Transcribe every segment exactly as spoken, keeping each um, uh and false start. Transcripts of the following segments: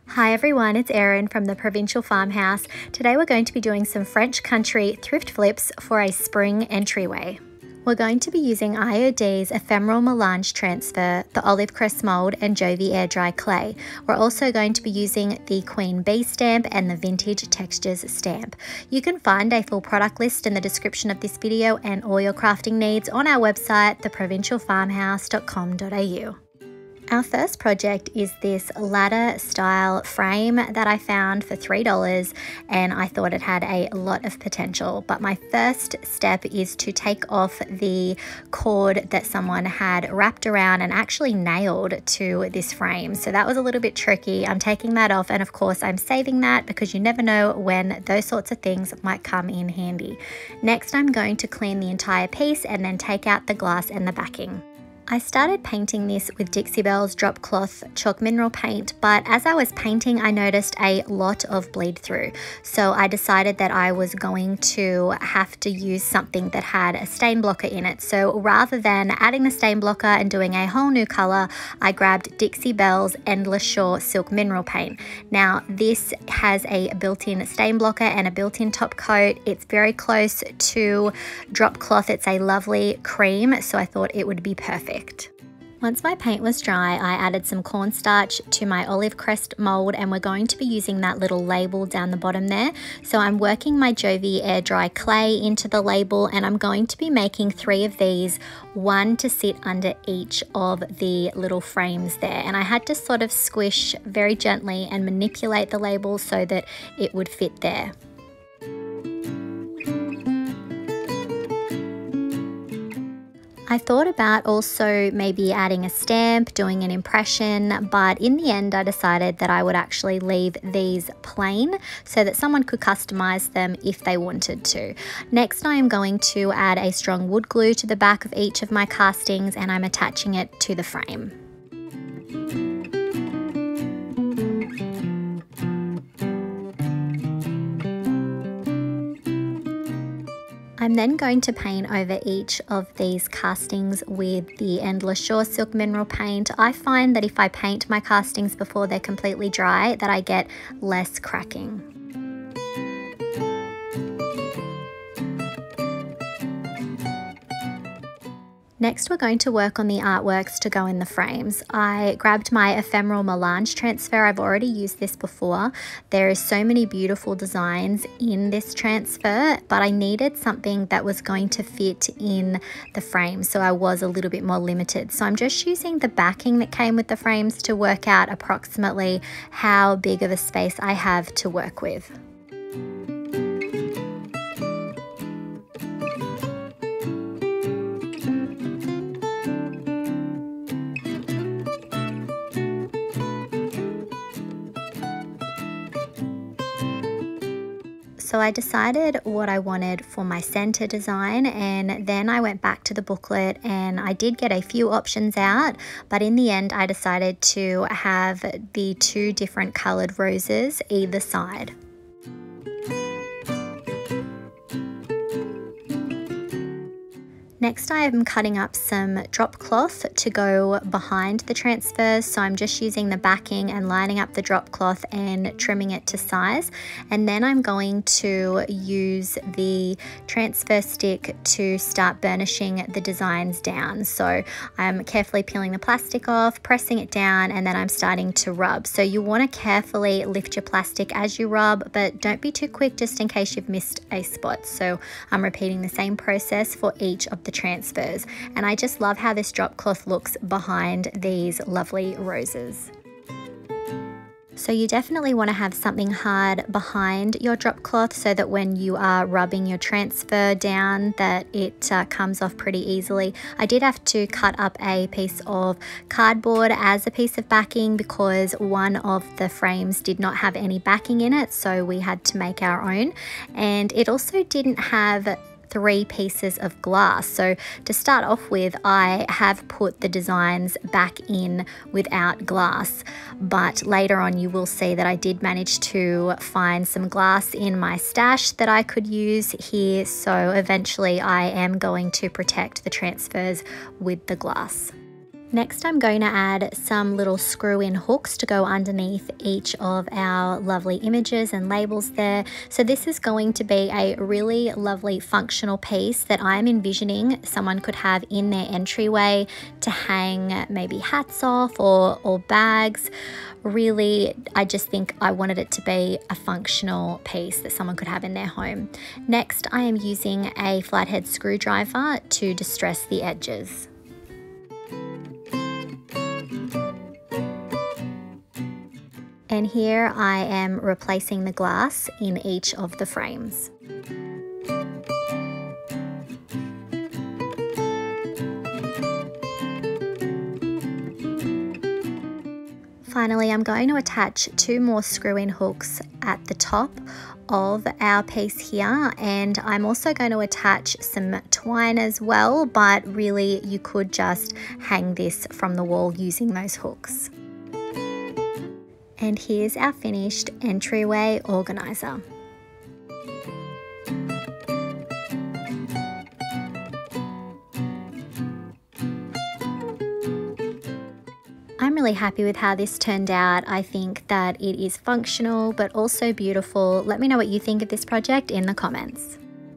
Hi everyone, it's Erin from the Provincial Farmhouse. Today we're going to be doing some French Country thrift flips for a spring entryway. We're going to be using I O D's Ephemeral Melange transfer, the Olive Crest mould and Jovi air dry clay. We're also going to be using the Queen Bee stamp and the Vintage Textures stamp. You can find a full product list in the description of this video and all your crafting needs on our website, the provincial farmhouse dot com dot A U. Our first project is this ladder style frame that I found for three dollars, and I thought it had a lot of potential. But my first step is to take off the cord that someone had wrapped around and actually nailed to this frame. So that was a little bit tricky. I'm taking that off, and of course I'm saving that because you never know when those sorts of things might come in handy. Next, I'm going to clean the entire piece and then take out the glass and the backing. I started painting this with Dixie Belle's drop cloth chalk mineral paint, but as I was painting I noticed a lot of bleed through. So I decided that I was going to have to use something that had a stain blocker in it. So rather than adding the stain blocker and doing a whole new color, I grabbed Dixie Belle's Endless Shore silk mineral paint. Now this has a built-in stain blocker and a built-in top coat. It's very close to drop cloth. It's a lovely cream, so I thought it would be perfect. Once my paint was dry, I added some cornstarch to my Olive Crest mould, and we're going to be using that little label down the bottom there. So I'm working my Jovi air dry clay into the label, and I'm going to be making three of these, one to sit under each of the little frames there. And I had to sort of squish very gently and manipulate the label so that it would fit there. I thought about also maybe adding a stamp, doing an impression, but in the end I decided that I would actually leave these plain so that someone could customize them if they wanted to. Next, I am going to add a strong wood glue to the back of each of my castings, and I'm attaching it to the frame. I'm then going to paint over each of these castings with the Endless Shore silk mineral paint. I find that if I paint my castings before they're completely dry, that I get less cracking. Next, we're going to work on the artworks to go in the frames. I grabbed my Ephemeral Melange transfer. I've already used this before. There is so many beautiful designs in this transfer, but I needed something that was going to fit in the frame, so I was a little bit more limited. So I'm just using the backing that came with the frames to work out approximately how big of a space I have to work with. So I decided what I wanted for my center design, and then I went back to the booklet and I did get a few options out, but in the end I decided to have the two different colored roses either side. Next, I am cutting up some drop cloth to go behind the transfers, so I'm just using the backing and lining up the drop cloth and trimming it to size. And then I'm going to use the transfer stick to start burnishing the designs down. So I'm carefully peeling the plastic off, pressing it down, and then I'm starting to rub. So you want to carefully lift your plastic as you rub, but don't be too quick just in case you've missed a spot. So I'm repeating the same process for each of the transfers, and I just love how this drop cloth looks behind these lovely roses. So you definitely want to have something hard behind your drop cloth so that when you are rubbing your transfer down that it uh, comes off pretty easily. I did have to cut up a piece of cardboard as a piece of backing because one of the frames did not have any backing in it, so we had to make our own, and it also didn't have three pieces of glass. So to start off with, I have put the designs back in without glass, but later on you will see that I did manage to find some glass in my stash that I could use here. So eventually I am going to protect the transfers with the glass. Next, I'm going to add some little screw-in hooks to go underneath each of our lovely images and labels there. So this is going to be a really lovely functional piece that I'm envisioning someone could have in their entryway to hang maybe hats off or, or bags. Really, I just think I wanted it to be a functional piece that someone could have in their home. Next, I am using a flathead screwdriver to distress the edges. And here I am replacing the glass in each of the frames. Finally, I'm going to attach two more screw-in hooks at the top of our piece here, and I'm also going to attach some twine as well, but really you could just hang this from the wall using those hooks. And here's our finished entryway organizer. I'm really happy with how this turned out. I think that it is functional but also beautiful. Let me know what you think of this project in the comments.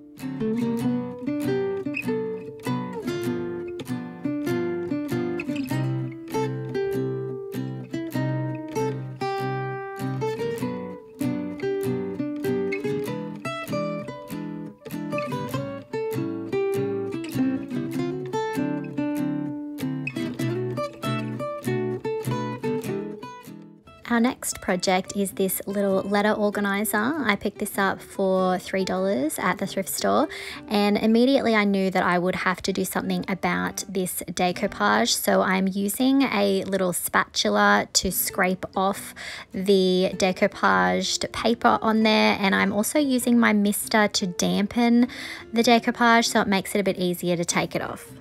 Our next project is this little letter organizer. I picked this up for three dollars at the thrift store, and immediately I knew that I would have to do something about this decoupage. So I'm using a little spatula to scrape off the decoupaged paper on there, and I'm also using my mister to dampen the decoupage so it makes it a bit easier to take it off.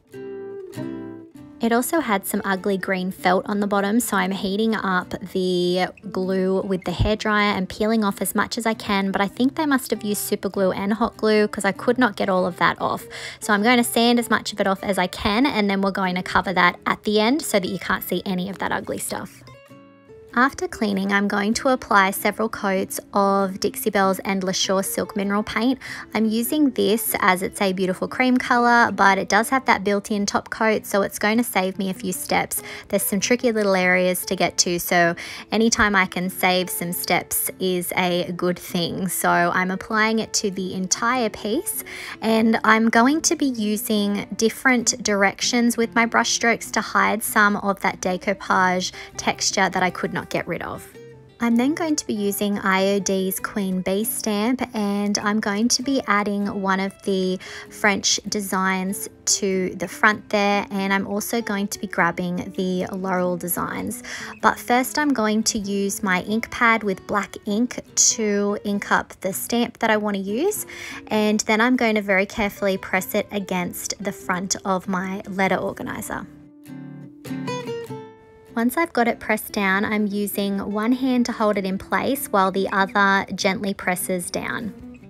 It also had some ugly green felt on the bottom, so I'm heating up the glue with the hairdryer and peeling off as much as I can, but I think they must have used super glue and hot glue because I could not get all of that off. So I'm going to sand as much of it off as I can, and then we're going to cover that at the end so that you can't see any of that ugly stuff. After cleaning, I'm going to apply several coats of Dixie Belle's Endless Shore Silk Mineral Paint. I'm using this as it's a beautiful cream color, but it does have that built-in top coat, so it's going to save me a few steps. There's some tricky little areas to get to, so anytime I can save some steps is a good thing. So I'm applying it to the entire piece, and I'm going to be using different directions with my brush strokes to hide some of that decoupage texture that I could not get rid of. I'm then going to be using I O D's Queen Bee stamp, and I'm going to be adding one of the French designs to the front there, and I'm also going to be grabbing the Laurel designs. But first I'm going to use my ink pad with black ink to ink up the stamp that I want to use, and then I'm going to very carefully press it against the front of my letter organizer. Once I've got it pressed down, I'm using one hand to hold it in place while the other gently presses down.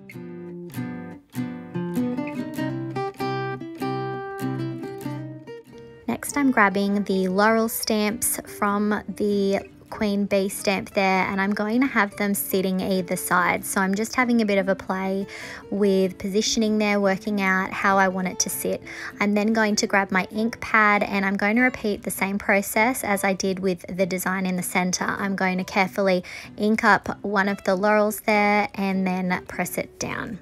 Next, I'm grabbing the Laurel stamps from the Queen Bee stamp there, and I'm going to have them sitting either side. So I'm just having a bit of a play with positioning there, working out how I want it to sit. I'm then going to grab my ink pad, and I'm going to repeat the same process as I did with the design in the center. I'm going to carefully ink up one of the laurels there and then press it down.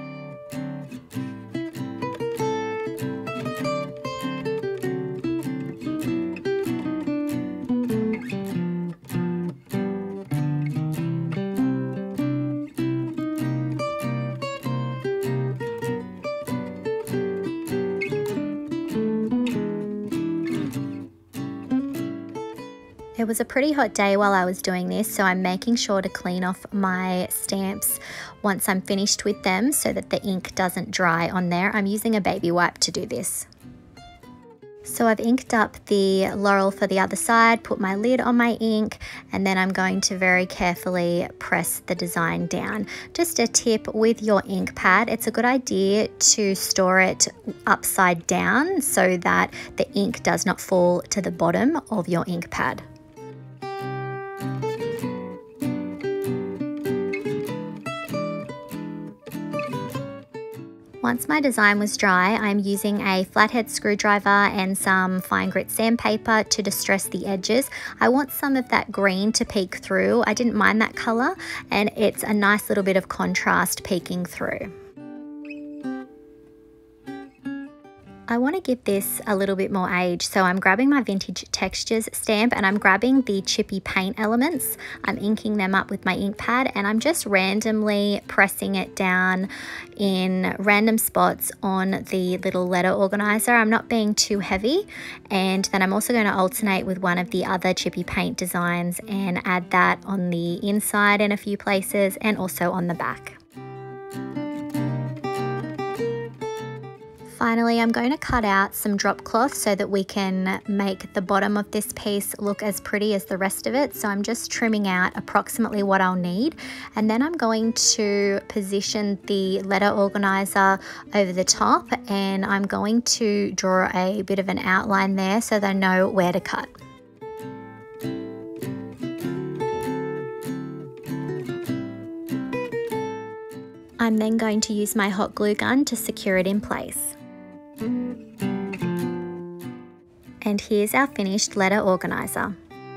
It was a pretty hot day while I was doing this, so I'm making sure to clean off my stamps once I'm finished with them so that the ink doesn't dry on there. I'm using a baby wipe to do this. So I've inked up the laurel for the other side, put my lid on my ink, and then I'm going to very carefully press the design down. Just a tip with your ink pad, it's a good idea to store it upside down so that the ink does not fall to the bottom of your ink pad. Once my design was dry, I'm using a flathead screwdriver and some fine grit sandpaper to distress the edges. I want some of that green to peek through. I didn't mind that color, and it's a nice little bit of contrast peeking through. I want to give this a little bit more age, so I'm grabbing my Vintage Textures stamp and I'm grabbing the chippy paint elements. I'm inking them up with my ink pad and I'm just randomly pressing it down in random spots on the little letter organizer. I'm not being too heavy, and then I'm also going to alternate with one of the other chippy paint designs and add that on the inside in a few places and also on the back. Finally, I'm going to cut out some drop cloth so that we can make the bottom of this piece look as pretty as the rest of it. So I'm just trimming out approximately what I'll need. And then I'm going to position the letter organizer over the top, and I'm going to draw a bit of an outline there so that I know where to cut. I'm then going to use my hot glue gun to secure it in place. And here's our finished letter organizer.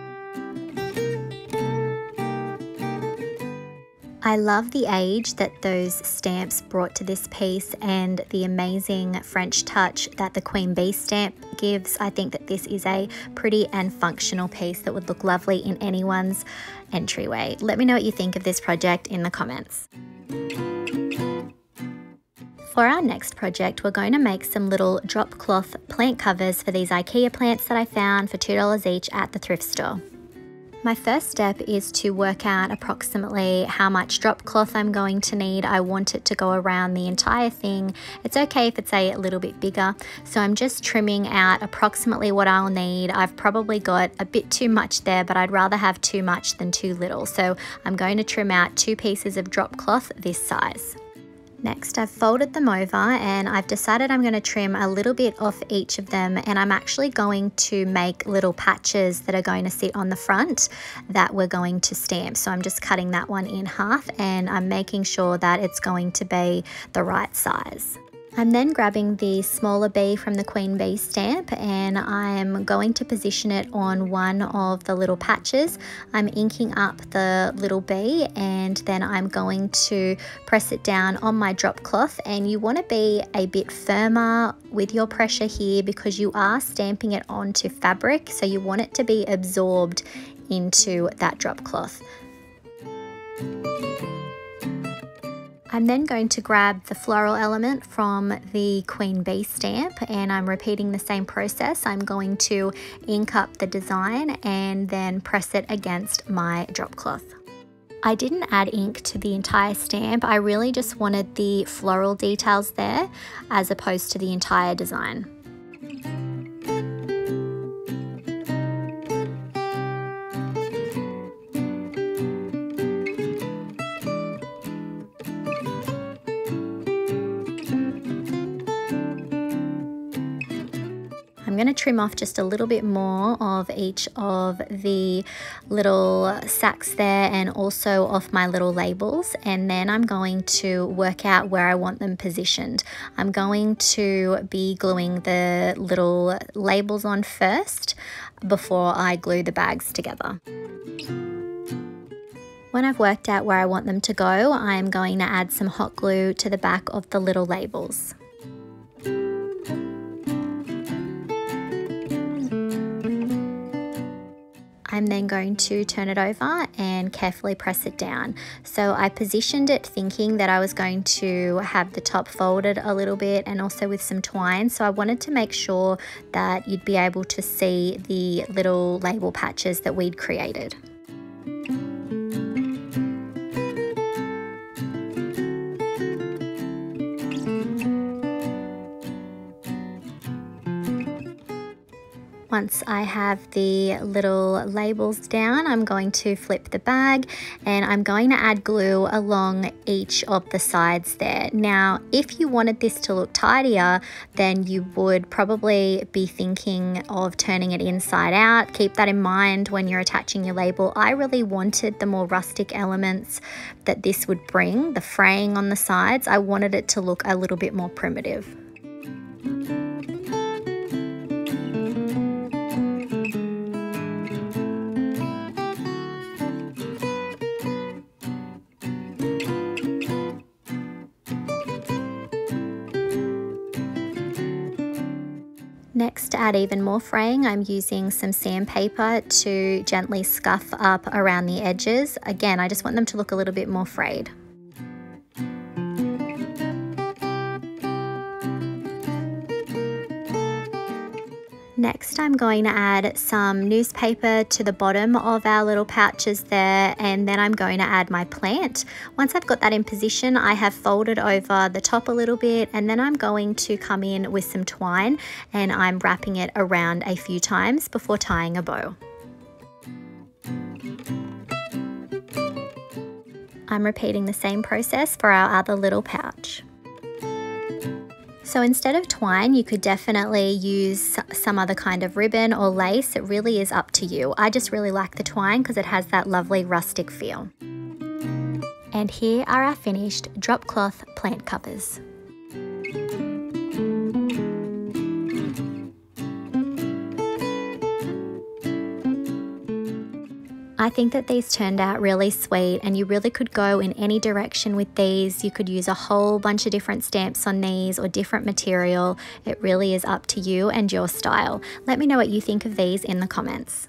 I love the age that those stamps brought to this piece and the amazing French touch that the Queen Bee stamp gives. I think that this is a pretty and functional piece that would look lovely in anyone's entryway. Let me know what you think of this project in the comments. For our next project, we're going to make some little drop cloth plant covers for these IKEA plants that I found for two dollars each at the thrift store. My first step is to work out approximately how much drop cloth I'm going to need. I want it to go around the entire thing. It's okay if it's a little bit bigger. So I'm just trimming out approximately what I'll need. I've probably got a bit too much there, but I'd rather have too much than too little. So I'm going to trim out two pieces of drop cloth this size. Next, I've folded them over and I've decided I'm going to trim a little bit off each of them, and I'm actually going to make little patches that are going to sit on the front that we're going to stamp. So I'm just cutting that one in half and I'm making sure that it's going to be the right size. I'm then grabbing the smaller bee from the Queen Bee stamp and I'm going to position it on one of the little patches. I'm inking up the little bee and then I'm going to press it down on my drop cloth, and you want to be a bit firmer with your pressure here because you are stamping it onto fabric, so you want it to be absorbed into that drop cloth. I'm then going to grab the floral element from the Queen Bee stamp and I'm repeating the same process. I'm going to ink up the design and then press it against my drop cloth. I didn't add ink to the entire stamp. I really just wanted the floral details there as opposed to the entire design. I'm going to trim off just a little bit more of each of the little sacks there and also off my little labels, and then I'm going to work out where I want them positioned. I'm going to be gluing the little labels on first before I glue the bags together. When I've worked out where I want them to go, I'm going to add some hot glue to the back of the little labels. I'm then going to turn it over and carefully press it down. So I positioned it thinking that I was going to have the top folded a little bit and also with some twine. So I wanted to make sure that you'd be able to see the little label patches that we'd created. Once I have the little labels down, I'm going to flip the bag and I'm going to add glue along each of the sides there. Now, if you wanted this to look tidier, then you would probably be thinking of turning it inside out. Keep that in mind when you're attaching your label. I really wanted the more rustic elements that this would bring, the fraying on the sides. I wanted it to look a little bit more primitive. Next, to add even more fraying, I'm using some sandpaper to gently scuff up around the edges. Again, I just want them to look a little bit more frayed. Next, I'm going to add some newspaper to the bottom of our little pouches there, and then I'm going to add my plant. Once I've got that in position, I have folded over the top a little bit, and then I'm going to come in with some twine and I'm wrapping it around a few times before tying a bow. I'm repeating the same process for our other little pouch. So instead of twine, you could definitely use some other kind of ribbon or lace. It really is up to you. I just really like the twine because it has that lovely rustic feel. And here are our finished drop cloth plant covers. I think that these turned out really sweet, and you really could go in any direction with these. You could use a whole bunch of different stamps on these or different material. It really is up to you and your style. Let me know what you think of these in the comments.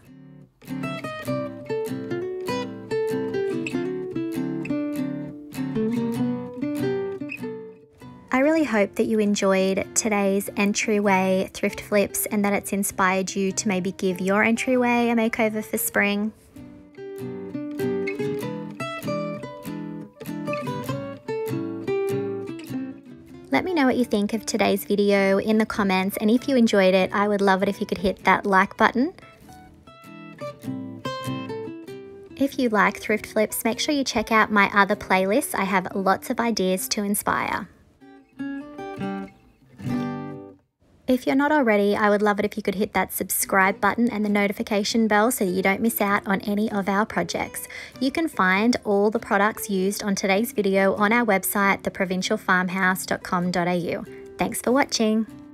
I really hope that you enjoyed today's entryway thrift flips and that it's inspired you to maybe give your entryway a makeover for spring. Let me know what you think of today's video in the comments, and if you enjoyed it, I would love it if you could hit that like button. If you like thrift flips, make sure you check out my other playlists. I have lots of ideas to inspire. If you're not already, I would love it if you could hit that subscribe button and the notification bell so that you don't miss out on any of our projects. You can find all the products used on today's video on our website, the provincial farmhouse dot com dot A U. Thanks for watching.